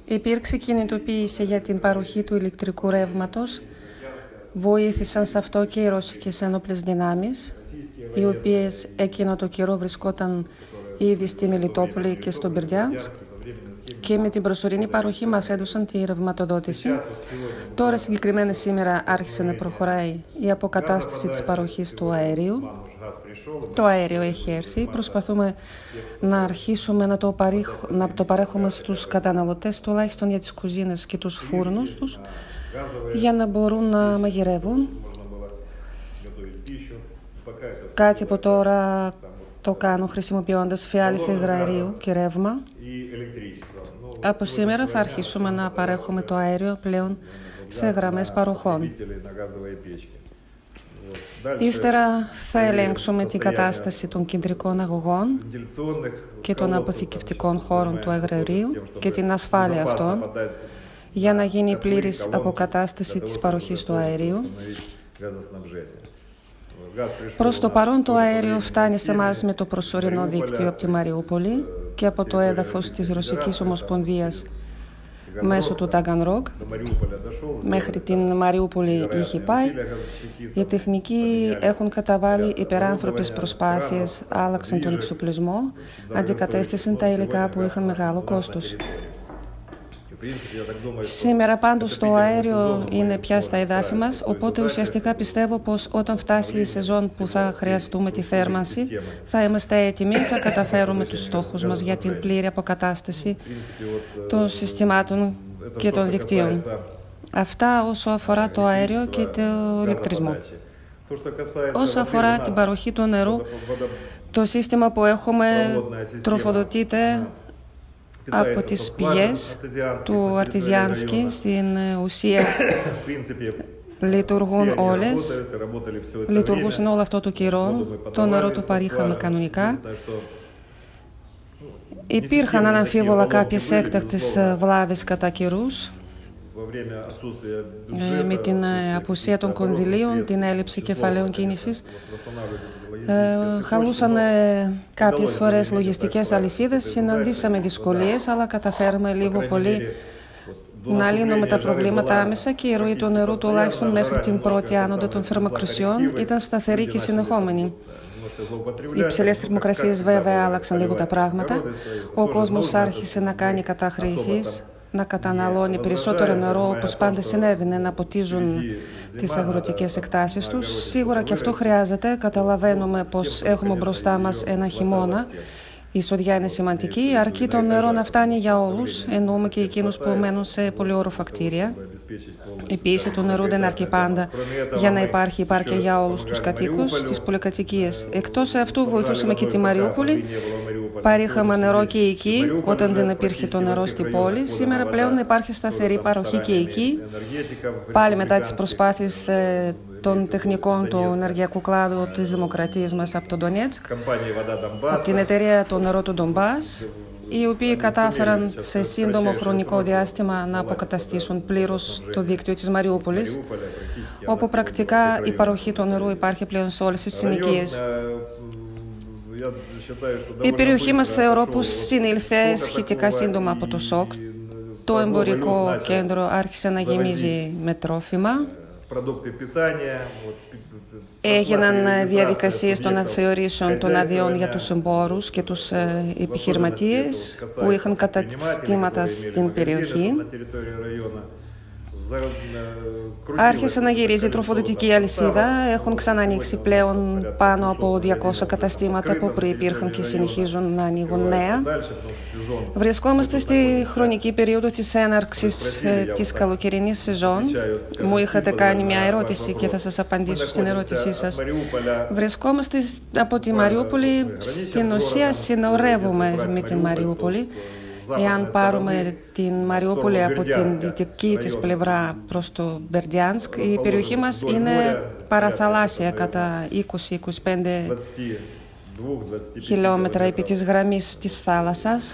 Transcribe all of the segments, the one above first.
Υπήρξε κινητοποίηση για την παροχή του ηλεκτρικού ρεύματος. Βοήθησαν σε αυτό και οι ρωσικές ένοπλες δυνάμεις, οι οποίες εκείνο το καιρό βρισκόταν ήδη στη Μελιτόπολη και στο Μπερντιάνσκ και με την προσωρινή παροχή μας έδωσαν τη ρευματοδότηση. Τώρα συγκεκριμένα σήμερα άρχισε να προχωράει η αποκατάσταση της παροχής του αερίου. Το αέριο έχει έρθει. Προσπαθούμε να αρχίσουμε να το παρέχουμε στους καταναλωτές, τουλάχιστον για τις κουζίνες και τους φούρνους τους, για να μπορούν να μαγειρεύουν. Κάτι από τώρα το κάνουν χρησιμοποιώντας φιάλιση υγραερίου και ρεύμα. Από σήμερα θα αρχίσουμε να παρέχουμε το αέριο πλέον σε γραμμές παροχών. Ύστερα θα ελέγξουμε την κατάσταση των κεντρικών αγωγών και των αποθηκευτικών χώρων του αερίου και την ασφάλεια αυτών για να γίνει πλήρης αποκατάσταση της παροχής του αερίου. Προς το παρόν το αέριο φτάνει σε εμάς με το προσωρινό δίκτυο από τη Μαριούπολη και από το έδαφος της Ρωσικής Ομοσπονδίας μέσω του Ταγκανρόγκ. Μέχρι την Μαριούπολη είχε πάει. Οι τεχνικοί έχουν καταβάλει υπεράνθρωπες προσπάθειες, άλλαξαν τον εξοπλισμό, αντικατέστησαν τα υλικά που είχαν μεγάλο κόστος. Σήμερα πάντως το αέριο είναι πια στα εδάφη μας, οπότε ουσιαστικά πιστεύω πως όταν φτάσει η σεζόν που θα χρειαστούμε τη θέρμανση, θα είμαστε έτοιμοι, θα καταφέρουμε τους στόχους μας για την πλήρη αποκατάσταση των συστημάτων και των δικτύων. Αυτά όσο αφορά το αέριο και το ηλεκτρισμό. Όσο αφορά την παροχή του νερού, το σύστημα που έχουμε τροφοδοτείται από τις πηγές του Αρτιζιάνσκι. Στην ουσία λειτουργούν όλες, λειτουργούσαν όλο αυτό το καιρό, το νερό το παρήχαμε κανονικά. Υπήρχαν αναμφίβολα κάποιες έκτακτες βλάβες κατά καιρούς, με την απουσία των κονδυλίων, την έλλειψη κεφαλαίων κίνησης. Χαλούσαν κάποιες φορές λογιστικές αλυσίδες, συναντήσαμε δυσκολίες, αλλά καταφέραμε λίγο πολύ να λύνουμε τα προβλήματα άμεσα και η ροή του νερού, τουλάχιστον μέχρι την πρώτη άνοδο των θερμοκρασιών, ήταν σταθερή και συνεχόμενη. Οι υψηλές θερμοκρασίες βέβαια άλλαξαν λίγο τα πράγματα. Ο κόσμος άρχισε να κάνει καταχρήσεις, να καταναλώνει περισσότερο νερό, όπως πάντα συνέβαινε, να ποτίζουν τις αγροτικές εκτάσεις τους. Σίγουρα και αυτό χρειάζεται. Καταλαβαίνουμε πως έχουμε μπροστά μας ένα χειμώνα. Η εισοδιά είναι σημαντική, αρκεί το νερό να φτάνει για όλους, εννοούμε και εκείνους που μένουν σε πολυόροφα κτίρια. Η πίεση του νερού δεν αρκεί πάντα για να υπάρχει επάρκεια για όλους τους κατοίκους της πολυκατοικίας. Εκτός αυτού βοηθούσαμε και τη Μαριούπολη. Παρήχαμε νερό και εκεί όταν δεν υπήρχε το νερό στην πόλη. Σήμερα πλέον υπάρχει σταθερή παροχή και εκεί. Πάλι μετά τις προσπάθειες των τεχνικών του ενεργειακού κλάδου της δημοκρατίας μας από τον Ντονέτσκ, από την εταιρεία το νερό του Ντομπάς, οι οποίοι κατάφεραν σε σύντομο χρονικό διάστημα να αποκαταστήσουν πλήρως το δίκτυο της Μαριούπολης, όπου πρακτικά η παροχή του νερού υπάρχει πλέον σε όλες τις συνοικίες. Η περιοχή μας θεωρώ πως συνήλθε σχετικά σύντομα από το σοκ. Το εμπορικό κέντρο άρχισε να γεμίζει με τρόφιμα. Έγιναν διαδικασίες των θεωρήσεων των αδειών για τους εμπόρους και τους επιχειρηματίες που είχαν καταστήματα στην περιοχή. Άρχισε να γυρίζει η τροφοδοτική αλυσίδα. Έχουν ξανανοίξει πλέον πάνω από 200 καταστήματα που προϋπήρχαν και συνεχίζουν να ανοίγουν νέα. Βρισκόμαστε στη χρονική περίοδο της έναρξης της καλοκαιρινής σεζόν. Μου είχατε κάνει μια ερώτηση και θα σας απαντήσω στην ερώτησή σας. Βρισκόμαστε από τη Μαριούπολη, στην ουσία συνορεύουμε με την Μαριούπολη. Εάν πάρουμε την Μαριούπολη από την δυτική της πλευρά προς το Μπερντιάνσκ, η περιοχή μας είναι παραθαλάσσια κατά 20-25 χιλιόμετρα επί της γραμμής της θάλασσας.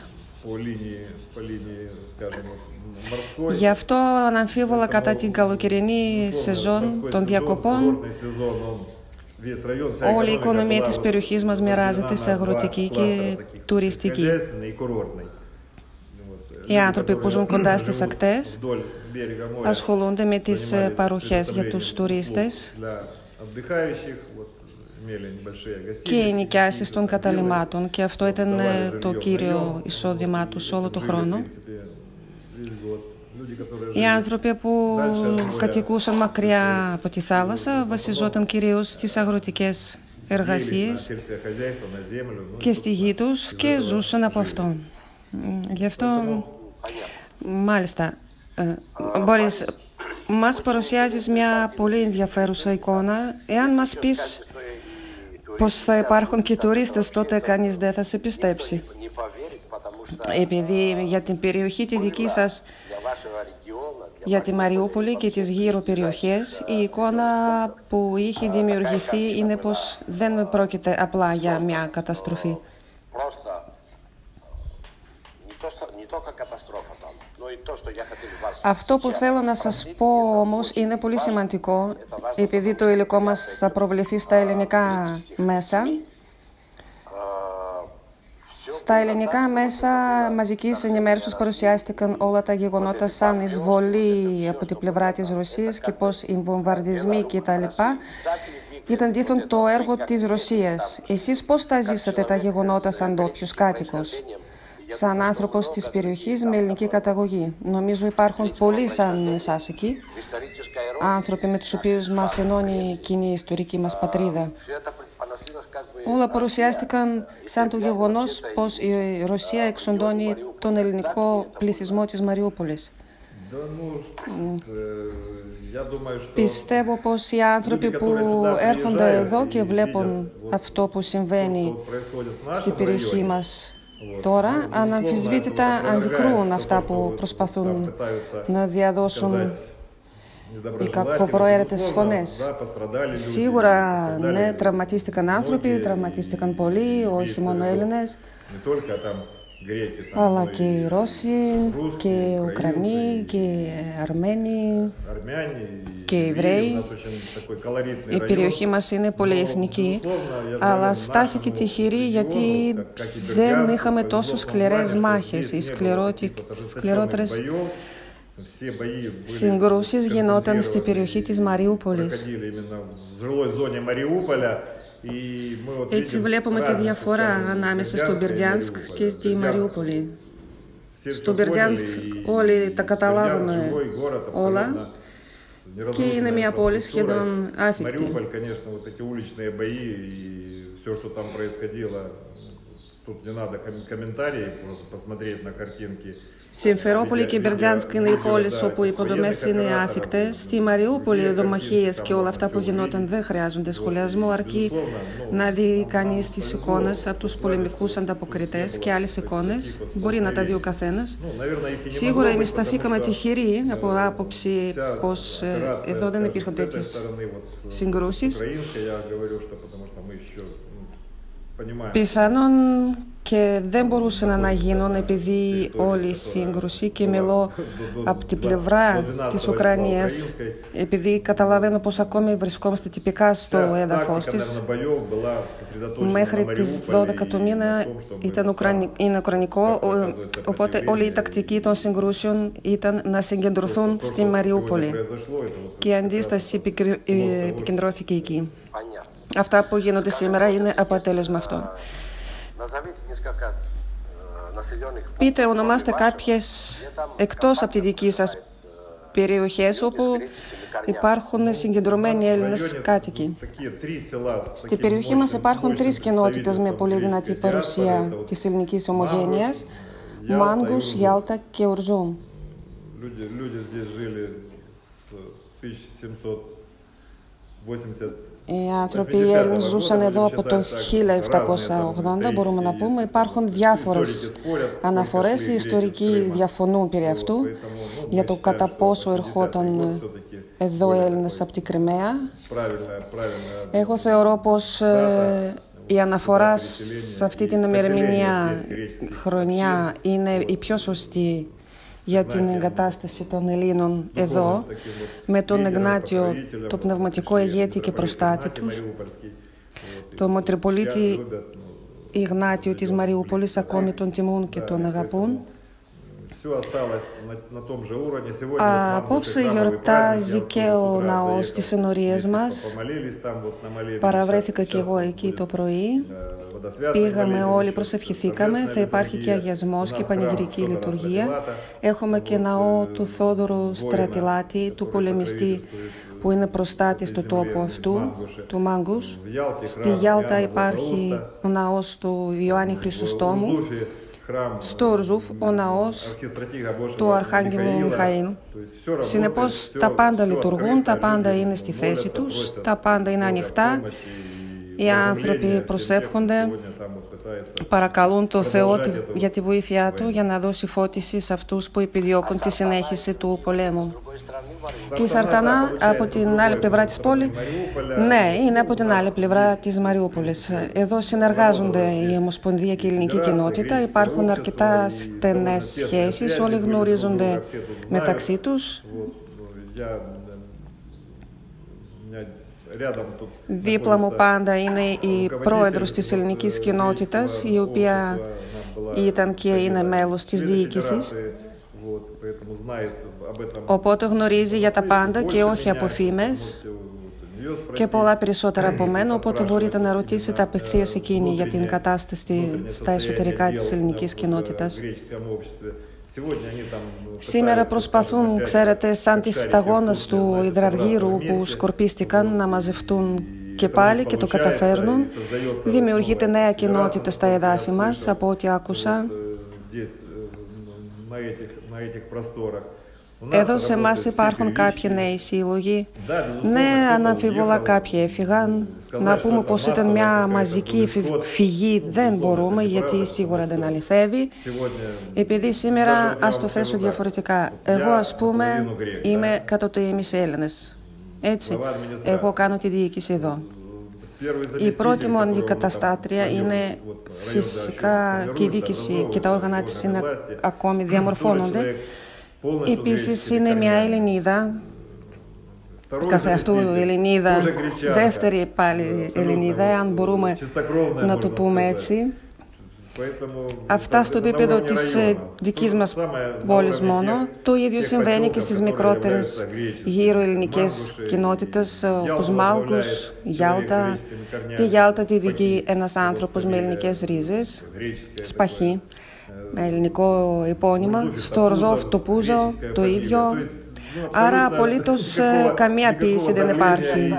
Γι' αυτό αναμφίβολα κατά την καλοκαιρινή σεζόν των διακοπών όλη η οικονομία της περιοχής μας μοιράζεται σε αγροτική και τουριστική. Οι άνθρωποι που ζουν κοντά στις ακτές ασχολούνται με τις παροχές για τους τουρίστες και οι νοικιάσεις των καταλυμάτων, και αυτό ήταν το κύριο εισόδημά τους όλο το χρόνο. Οι άνθρωποι που κατοικούσαν μακριά από τη θάλασσα βασιζόταν κυρίως στις αγροτικές εργασίες και στη γη τους και ζούσαν από αυτό. Γι' αυτό, μάλιστα, Μπόρις, μας παρουσιάζεις μια πολύ ενδιαφέρουσα εικόνα. Εάν μας πεις πως θα υπάρχουν και τουρίστες, τότε κανείς δεν θα σε πιστέψει. Επειδή για την περιοχή τη δική σας, για τη Μαριούπολη και τις γύρω περιοχές, η εικόνα που είχε δημιουργηθεί είναι πως δεν πρόκειται απλά για μια καταστροφή. Αυτό που θέλω να σας πω όμως είναι πολύ σημαντικό, επειδή το υλικό μας θα προβληθεί στα ελληνικά μέσα. Στα ελληνικά μέσα μαζικής ενημέρωσης παρουσιάστηκαν όλα τα γεγονότα σαν εισβολή από την πλευρά της Ρωσίας και πως οι βομβαρδισμοί κτλ. Ήταν δίθεν το έργο της Ρωσίας. Εσείς πώς τα ζήσατε τα γεγονότα σαν ντόπιος κάτοικος, σαν άνθρωπος της περιοχής με ελληνική καταγωγή? Νομίζω υπάρχουν πολλοί σαν εσάς εκεί, άνθρωποι με τους οποίους μας ενώνει η κοινή ιστορική μας πατρίδα. Όλα παρουσιάστηκαν σαν το γεγονός πως η Ρωσία εξοντώνει τον ελληνικό πληθυσμό της Μαριούπολης. Πιστεύω πως οι άνθρωποι που έρχονται εδώ και βλέπουν αυτό που συμβαίνει στην περιοχή μας τώρα, αναμφισβήτητα αντικρούουν αυτά που προσπαθούν να διαδώσουν οι κακοπροαίρετες φωνές. Σίγουρα, ναι, τραυματίστηκαν άνθρωποι, τραυματίστηκαν πολλοί, όχι μόνο Έλληνες, αλλά και οι Ρώσοι, και οι Ουκρανοί, και οι Αρμένοι, και οι Εβραίοι. Η περιοχή μας είναι πολυεθνική, αλλά στάθηκε τυχερή γιατί δεν είχαμε τόσο σκληρές μάχες. Οι σκληρότερες συγκρούσεις γινόταν στην περιοχή της Μαριούπολης. Έτσι βλέπουμε τη διαφορά ανάμεσα στο Μπερντιάνσκ και στη Μαριούπολη. Στο Μπερντιάνσκ όλοι τα καταλάβανε όλα και είναι μια πόλη σχεδόν άφικτη. Συμφερόπολη και Μπερντιάνσκ είναι οι πόλεις όπου οι υποδομές είναι άφικτες. Στη Μαριούπολη οι δομαχίες και όλα αυτά που γινόταν δεν χρειάζονται σχολιασμό, αρκεί να δει κανείς τις εικόνες από τους πολεμικούς ανταποκριτές και άλλες εικόνες. Μπορεί να τα δει ο καθένας. Σίγουρα εμείς σταθήκαμε τυχεροί από άποψη πως εδώ δεν υπήρχαν τέτοιες συγκρούσεις. Πιθανόν και δεν μπορούσαν να γίνουν επειδή όλη η σύγκρουση, και μιλώ από την πλευρά της Ουκρανίας, επειδή καταλαβαίνω πως ακόμη βρισκόμαστε τυπικά στο έδαφος της. Μέχρι τις 12 του μήνα είναι ουκρανικό, οπότε όλη η τακτική των συγκρούσεων ήταν να συγκεντρωθούν στη Μαριούπολη και η αντίσταση επικεντρώθηκε εκεί. Αυτά που γίνονται σήμερα είναι αποτέλεσμα αυτών. Πείτε, ονομάστε κάποιες εκτός από τη δική σας περιοχές όπου υπάρχουν συγκεντρωμένοι Έλληνες κάτοικοι. Στην περιοχή μας υπάρχουν 3 κοινότητες με πολύ δυνατή παρουσία της ελληνικής ομογένειας: Μάνγκους, Γιάλτα και Ουρζούμ. Οι άνθρωποι οι Έλληνες ζούσαν εδώ από το 1780, μπορούμε να πούμε. Υπάρχουν διάφορες αναφορές, οι ιστορικοί διαφωνούν περί αυτού, για το κατά πόσο ερχόταν εδώ Έλληνες από την Κριμαία. Εγώ θεωρώ πως η αναφορά σε αυτή την ημερομηνία χρονιά είναι η πιο σωστή για την εγκατάσταση των Ελλήνων εδώ, με τον Εγνάτιο, το πνευματικό ηγέτη και προστάτη τους, το Μητροπολίτη Ιγνάτιο της Μαριούπολης, ακόμη τον τιμούν και τον αγαπούν. Απόψε γιορτάζει και ο ναός στις ενορίες μας. Παραβρέθηκα και εγώ εκεί το πρωί. Πήγαμε όλοι, προσευχηθήκαμε. Θα υπάρχει και αγιασμός και πανηγυρική λειτουργία. Έχουμε και ναό του Θόδωρου Στρατιλάτη, του πολεμιστή, που είναι προστάτης του τόπου αυτού, του Μάγκους. Στη Γιάλτα υπάρχει ο ναός του Ιωάννη Χρυσοστόμου. Στο Ορζούφ ο ναός του Αρχάγγελου Μιχαήλ. Συνεπώς τα πάντα λειτουργούν, τα πάντα είναι στη θέση τους, τα πάντα είναι ανοιχτά. Οι άνθρωποι προσεύχονται, παρακαλούν το Θεό για τη βοήθειά Του για να δώσει φώτιση σε αυτούς που επιδιώκουν τη συνέχιση του πολέμου. Και η Σαρτανά από την άλλη πλευρά της πόλης, ναι, είναι από την άλλη πλευρά της Μαριούπολης. Εδώ συνεργάζονται η Ομοσπονδία και η ελληνική κοινότητα, υπάρχουν αρκετά στενές σχέσεις, όλοι γνωρίζονται μεταξύ τους. Δίπλα μου πάντα είναι η πρόεδρος της ελληνικής κοινότητας, η οποία ήταν και είναι μέλος της διοίκησης. Οπότε γνωρίζει για τα πάντα και όχι από φήμες και πολλά περισσότερα από μένα, οπότε μπορείτε να ρωτήσετε απευθείας εκείνη για την κατάσταση στα εσωτερικά της ελληνικής κοινότητας. Σήμερα προσπαθούν, ξέρετε, σαν τις σταγόνες του υδραργύρου που σκορπίστηκαν να μαζευτούν και πάλι και το καταφέρνουν. Δημιουργείται νέα κοινότητα στα εδάφη μας, από ό,τι άκουσα. Εδώ σε εμάς υπάρχουν κάποιοι νέοι σύλλογοι. Ναι, αναμφίβολα κάποιοι έφυγαν. Να πούμε πως ήταν μια μαζική φυγή δεν μπορούμε, γιατί σίγουρα δεν αληθεύει. Επειδή σήμερα, ας το θέσω διαφορετικά, εγώ ας πούμε είμαι κατά το ίμιση Έλληνες. Έτσι, εγώ κάνω τη διοίκηση εδώ. Η πρώτη μου αντικαταστάτρια είναι φυσικά και η διοίκηση και τα όργανα της είναι ακόμη διαμορφώνονται. Επίσης είναι μια Ελληνίδα, καθεαυτού Ελληνίδα, δεύτερη πάλι Ελληνίδα, αν μπορούμε να το πούμε έτσι. Αυτά στο επίπεδο της δικής μας πόλης μόνο. Το ίδιο συμβαίνει και στις μικρότερες γύρω ελληνικές κοινότητες, όπως Μάλκους, Γιάλτα. Τη Γιάλτα τη διοικεί ένας άνθρωπος με ελληνικές ρίζες, Σπαχή, με ελληνικό επώνυμα. Στο Ορζόφ, το Πούζο, το ίδιο. Άρα απολύτως καμία πίεση δεν υπάρχει.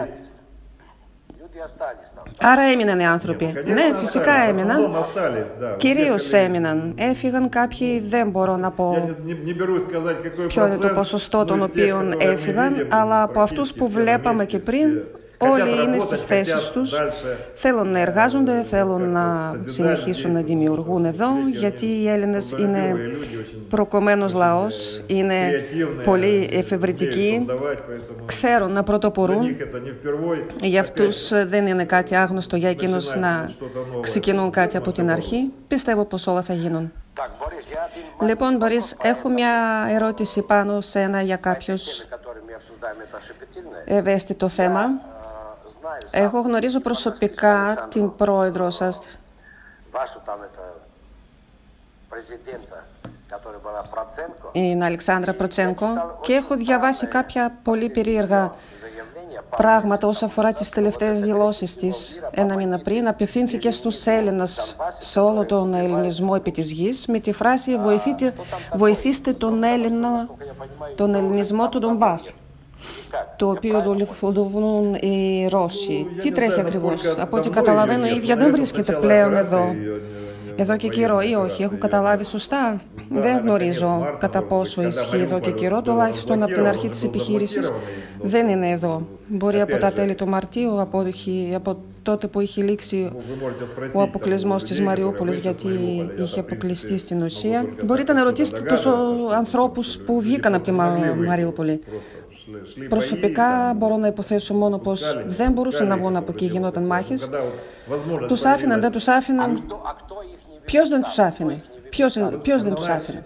Άρα έμειναν οι άνθρωποι. Ναι, φυσικά έμειναν. Κυρίως έμειναν. Έφυγαν κάποιοι, δεν μπορώ να πω ποιο είναι το ποσοστό των οποίων έφυγαν, αλλά από αυτούς που βλέπαμε και πριν, όλοι είναι στις θέσεις τους, θέλουν να εργάζονται, θέλουν να συνεχίσουν να δημιουργούν εδώ, γιατί οι Έλληνες είναι προκομμένος λαός, είναι πολύ εφευρετικοί, ξέρουν να πρωτοπορούν. Για αυτούς δεν είναι κάτι άγνωστο για εκείνους να ξεκινούν κάτι από την αρχή. Πιστεύω πως όλα θα γίνουν. Λοιπόν, Μπορίς, έχω μια ερώτηση πάνω σε ένα για κάποιος ευαίσθητο θέμα. Εγώ γνωρίζω προσωπικά την πρόεδρο σας, την Αλεξάνδρα Προτσένκο, και έχω διαβάσει κάποια πολύ περίεργα πράγματα όσον αφορά τις τελευταίες δηλώσεις της. Ένα μήνα πριν απευθύνθηκε στους Έλληνες, σε όλο τον ελληνισμό επί της γης, με τη φράση «Βοηθήστε τον ελληνισμό του Ντομπάς», το οποίο δολοφονούν οι Ρώσοι. Τι τρέχει ακριβώς? Από ό,τι καταλαβαίνω, η ίδια δεν βρίσκεται πλέον εδώ και καιρό, ή όχι? Έχω καταλάβει σωστά? Δεν γνωρίζω κατά πόσο ισχύει εδώ και καιρό, τουλάχιστον από την αρχή της επιχείρησης δεν είναι εδώ. Μπορεί από τα τέλη του Μαρτίου, από τότε που είχε λήξει ο αποκλεισμός της Μαριούπολης, γιατί είχε αποκλειστεί στην ουσία. Μπορείτε να ρωτήσετε τους ανθρώπους που βγήκαν από τη Μαριούπολη. Προσωπικά μπορώ να υποθέσω μόνο πως δεν μπορούσαν να βγουν από εκεί, γινόταν μάχες. Τους άφηναν, δεν τους άφηναν. Ποιος δεν τους άφηνε? Ποιος δεν τους άφηνε?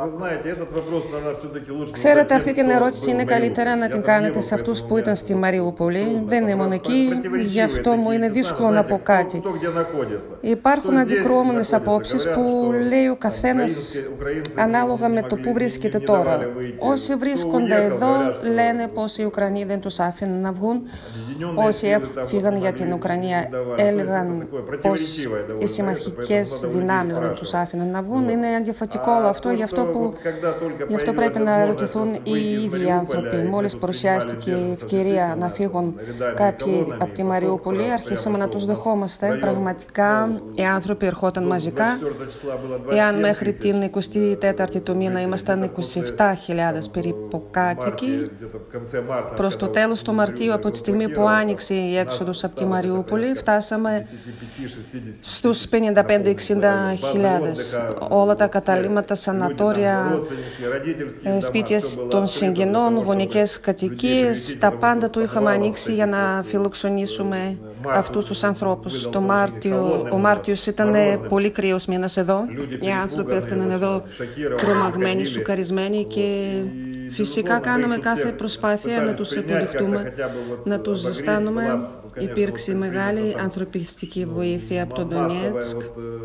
Ξέρετε, αυτή την ερώτηση είναι καλύτερα να την κάνετε σε αυτούς που ήταν στη Μαριούπολη. Δεν ήμουν εκεί, γι' αυτό μου είναι δύσκολο να πω κάτι. Υπάρχουν αντικρουόμενες απόψεις που λέει ο καθένας ανάλογα με το που βρίσκεται τώρα. Όσοι βρίσκονται εδώ λένε πως οι Ουκρανοί δεν τους άφηναν να βγουν. Όσοι έφυγαν για την Ουκρανία έλεγαν πως οι συμμαχικές δυνάμεις δεν τους άφηναν να βγουν. Είναι αντιφατικό όλο αυτό, γι' αυτό πρέπει να ρωτηθούν οι ίδιοι άνθρωποι. Μόλις παρουσιάστηκε η ευκαιρία να φύγουν κάποιοι από τη Μαριούπολη, αρχίσαμε να τους δεχόμαστε. Πραγματικά οι άνθρωποι ερχόταν μαζικά. Εάν μέχρι την 24η του μήνα ήμασταν 27.000 περίπου κάτοικοι, προς το τέλος του Μαρτίου, από τη στιγμή που άνοιξε η έξοδος από τη Μαριούπολη, φτάσαμε στους 55-60.000. Όλα τα καταλύματα, σανατόρια, σπίτια των συγγενών, γονικές κατοικίες, τα πάντα το είχαμε ανοίξει για να φιλοξενήσουμε αυτούς τους ανθρώπους. Ο Μάρτιος ήταν πολύ κρύος μήνας εδώ. Οι άνθρωποι έφταναν εδώ τρομαγμένοι, σουκαρισμένοι και φυσικά κάναμε κάθε προσπάθεια να τους υποδεχτούμε, να τους ζεστάνουμε. Υπήρξε μεγάλη ανθρωπιστική βοήθεια από τον Ντονέτσκ.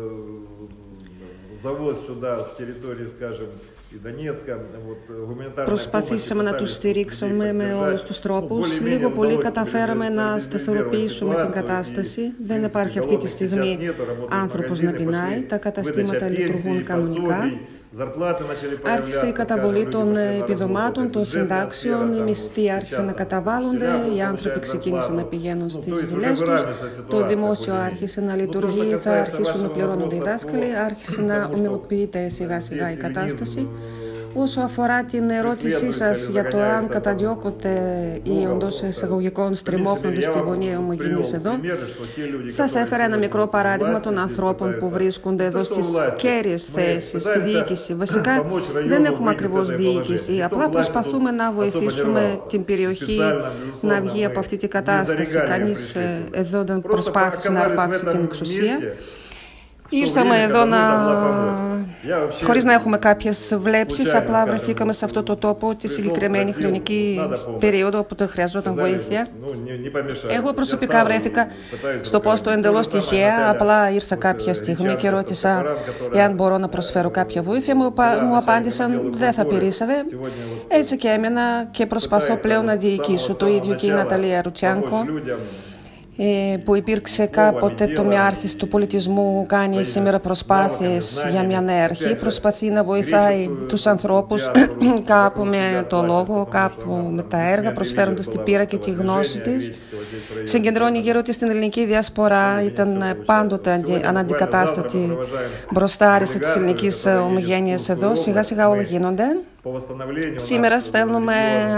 Προσπαθήσαμε να τους στηρίξουμε με όλους τους τρόπους. Λίγο πολύ καταφέραμε να σταθεροποιήσουμε την κατάσταση. Δεν υπάρχει αυτή τη στιγμή άνθρωπος να πεινάει. Τα καταστήματα λειτουργούν κανονικά. Άρχισε η καταβολή των επιδομάτων, των συντάξεων, οι μισθοί άρχισαν να καταβάλλονται, οι άνθρωποι ξεκίνησαν να πηγαίνουν στις δουλειές τους, το δημόσιο άρχισε να λειτουργεί, θα αρχίσουν να πληρώνονται οι δάσκαλοι, άρχισε να ομιλοποιείται σιγά σιγά η κατάσταση. Όσο αφορά την ερώτησή σας για το αν καταδιώκονται ή εντός εισαγωγικών στριμώχνονται στη γωνία ομογενείς εδώ, σας έφερα ένα μικρό παράδειγμα των ανθρώπων που βρίσκονται εδώ στις κέρυες θέσεις, στη διοίκηση. Βασικά δεν έχουμε ακριβώς διοίκηση, απλά προσπαθούμε να βοηθήσουμε την περιοχή να βγει από αυτή την κατάσταση. Κανείς εδώ δεν προσπάθησε να αρπάξει την εξουσία. Ήρθαμε εδώ χωρίς να έχουμε κάποιες βλέψεις, απλά βρεθήκαμε σε αυτό το τόπο τη συγκεκριμένη χρονική περίοδο που δεν χρειαζόταν βοήθεια. Εγώ προσωπικά βρέθηκα στο πόστο εντελώς τυχαία, απλά ήρθα κάποια στιγμή και ρώτησα εάν μπορώ να προσφέρω κάποια βοήθεια. Μου απάντησαν δεν θα πειρήσαβε. Έτσι και έμενα και προσπαθώ πλέον να διοικήσω. Το ίδιο και η Ναταλία Ρουτσιάνκο, που υπήρξε κάποτε τομιάρχης του πολιτισμού, κάνει σήμερα προσπάθειες για μια νέα αρχή. Προσπαθεί να βοηθάει τους ανθρώπους κάπου με το λόγο, κάπου με τα έργα, προσφέροντας την πείρα και τη γνώση της. Συγκεντρώνει γύρω της την ελληνική διασπορά, ήταν πάντοτε αναντικατάστατη μπροστάριση της ελληνικής ομογένειας εδώ. Σιγά σιγά όλα γίνονται. Σήμερα στέλνουμε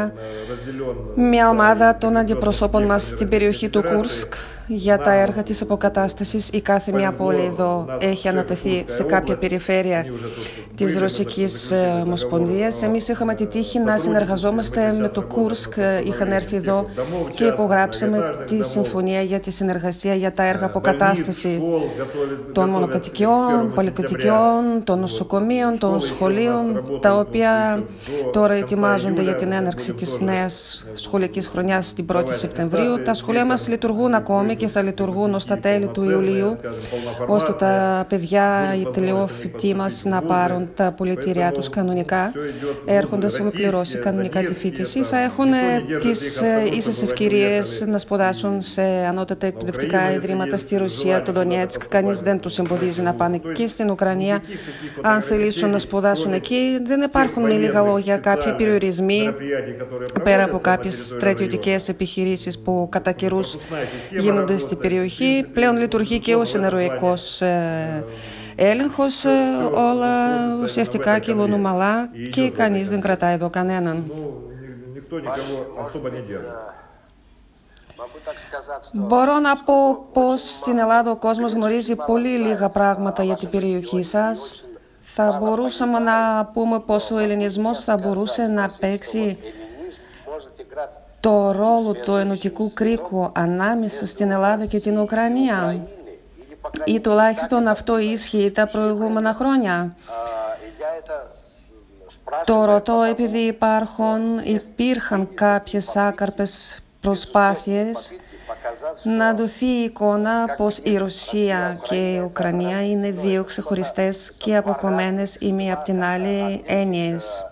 μια ομάδα των αντιπροσώπων μας στην περιοχή του Κούρσκ για τα έργα της αποκατάστασης. Η κάθε μια πόλη εδώ έχει ανατεθεί σε κάποια περιφέρεια της Ρωσικής Ομοσπονδίας. Εμείς είχαμε τη τύχη να συνεργαζόμαστε με το Κούρσκ. Είχαν έρθει εδώ και υπογράψαμε τη συμφωνία για τη συνεργασία για τα έργα αποκατάσταση των μονοκατοικιών, πολυκατοικιών, των νοσοκομείων, των σχολείων, τα οποία τώρα ετοιμάζονται για την έναρξη της νέας σχολικής χρονιάς την 1η Σεπτεμβρίου. Τα σχολεία μας λειτουργούν ακόμη και θα λειτουργούν ως τα τέλη του Ιουλίου, ώστε τα παιδιά, οι τελειόφοιτοι μας να πάρουν τα πολιτήριά τους κανονικά, έρχοντας ολοκληρώσει κανονικά τη φοιτηση. Θα έχουν τις ίσες ευκαιρίες να σπουδάσουν σε ανώτατα εκπαιδευτικά ιδρύματα στη Ρωσία, το Ντονέτσκ. Κανείς δεν τους εμποδίζει να πάνε και στην Ουκρανία. Αν θελήσουν να σπουδάσουν εκεί, δεν υπάρχουν με λίγα λόγια κάποιοι περιορισμοί πέρα από κάποιες στρατιωτικές επιχειρήσεις που κατά καιρούς γίνονται στην περιοχή. Πλέον λειτουργεί και ο συνεροϊκός έλεγχος. Όλα ουσιαστικά κυλούν ομαλά και κανείς δεν κρατάει εδώ κανέναν. Μπορώ να πω πως στην Ελλάδα ο κόσμος γνωρίζει πολύ λίγα πράγματα για την περιοχή σας. Θα μπορούσαμε να πούμε πως ο ελληνισμός θα μπορούσε να παίξει το ρόλο του ενωτικού κρίκου ανάμεσα στην Ελλάδα και την Ουκρανία. Ή τουλάχιστον αυτό ίσχυε τα προηγούμενα χρόνια. Το ρωτώ επειδή υπήρχαν κάποιες άκαρπες προσπάθειες να δοθεί η εικόνα πως η Ρωσία και η Ουκρανία είναι δύο ξεχωριστές και αποκομμένες η μία από την άλλη έννοιες.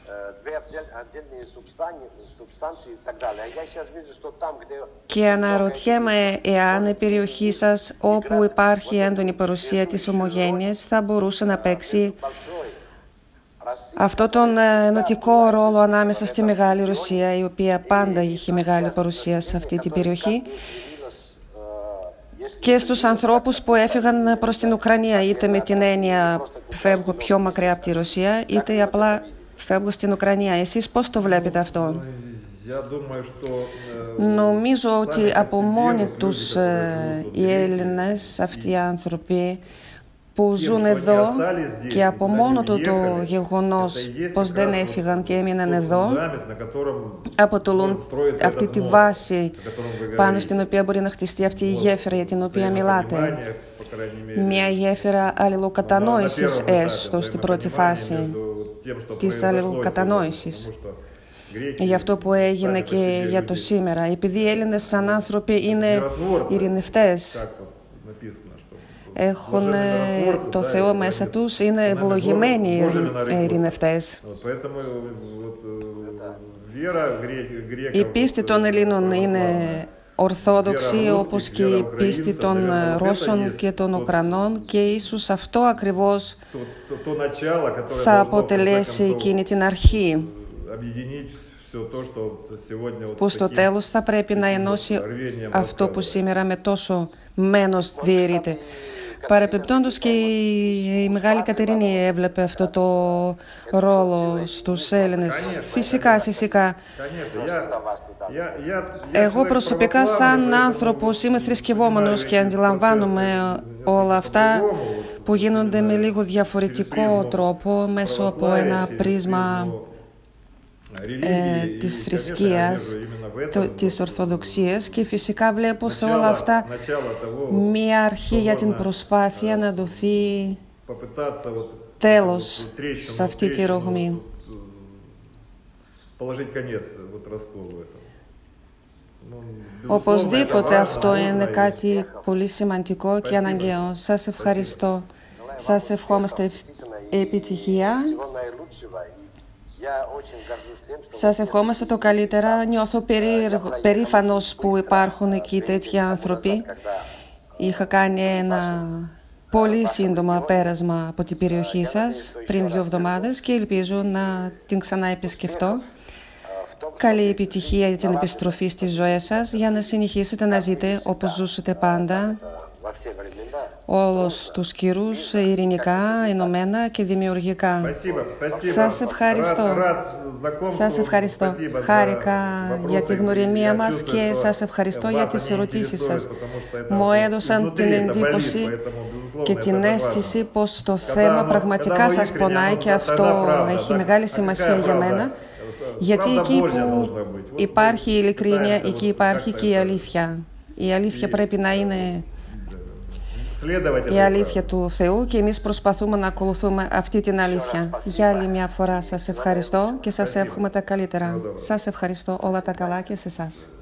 Και αναρωτιέμαι εάν η περιοχή σας, όπου υπάρχει έντονη παρουσία της ομογένειας, θα μπορούσε να παίξει αυτό τον ενωτικό ρόλο ανάμεσα στη Μεγάλη Ρωσία, η οποία πάντα είχε μεγάλη παρουσία σε αυτή την περιοχή, και στους ανθρώπους που έφυγαν προς την Ουκρανία, είτε με την έννοια φεύγω πιο μακριά από τη Ρωσία, είτε απλά φεύγω στην Ουκρανία. Εσείς πώς το βλέπετε αυτό? Νομίζω ότι από μόνοι τους οι Έλληνες, αυτοί οι άνθρωποι που ζουν εδώ, και από μόνο του το γεγονός πως δεν έφυγαν και έμειναν εδώ, αποτελούν αυτή τη βάση πάνω στην οποία μπορεί να χτιστεί αυτή η γέφυρα για την οποία μιλάτε. Μια γέφυρα αλληλοκατανόησης, έστω στην πρώτη φάση της αλληλοκατανόησης, για αυτό που έγινε και για το σήμερα. Επειδή οι Έλληνες σαν άνθρωποι είναι ειρηνευτές, έχουν το Θεό μέσα τους, είναι ευλογημένοι ειρηνευτές. Η πίστη των Ελλήνων είναι ορθόδοξη, όπως και η πίστη των Ρώσων και των Ουκρανών, και ίσως αυτό ακριβώς θα αποτελέσει εκείνη την αρχή που στο τέλος θα πρέπει να ενώσει αυτό που σήμερα με τόσο μένος διαιρείται. Παρεπιπτόντως, και η Μεγάλη Κατερίνη έβλεπε αυτό το ρόλο στους Έλληνες. Φυσικά. Εγώ προσωπικά σαν άνθρωπος είμαι θρησκευόμενος και αντιλαμβάνομαι όλα αυτά που γίνονται με λίγο διαφορετικό τρόπο μέσω από ένα πρίσμα της θρησκείας, της Ορθοδοξίας, και φυσικά βλέπω σε όλα αυτά μία αρχή για την προσπάθεια να δοθεί τέλος σε αυτή τη ρογμή. Οπωσδήποτε αυτό είναι κάτι πολύ σημαντικό και αναγκαίο. Σας ευχαριστώ. Σας ευχόμαστε επιτυχία. Σας ευχόμαστε το καλύτερα. Νιώθω περήφανος που υπάρχουν εκεί τέτοιοι άνθρωποι. Είχα κάνει ένα πολύ σύντομο πέρασμα από την περιοχή σας πριν 2 εβδομάδες και ελπίζω να την ξανά επισκεφτώ. Καλή επιτυχία για την επιστροφή στις ζωές σας, για να συνεχίσετε να ζείτε όπως ζούσατε πάντα, όλους τους καιρούς, ειρηνικά, ενωμένα και δημιουργικά. Σας ευχαριστώ. Σας ευχαριστώ. Χάρηκα για τη γνωριμία μας και σας ευχαριστώ για τις ερωτήσεις σας. Μου έδωσαν την εντύπωση και την αίσθηση πως το θέμα πραγματικά σας πονάει, και αυτό έχει μεγάλη σημασία για μένα, γιατί εκεί που υπάρχει η ειλικρίνεια, εκεί υπάρχει και η αλήθεια. Η αλήθεια πρέπει να είναι η αλήθεια του Θεού, και εμείς προσπαθούμε να ακολουθούμε αυτή την αλήθεια. Για άλλη μια φορά σας ευχαριστώ και σας εύχομαι τα καλύτερα. Σας ευχαριστώ, όλα τα καλά και σε εσάς.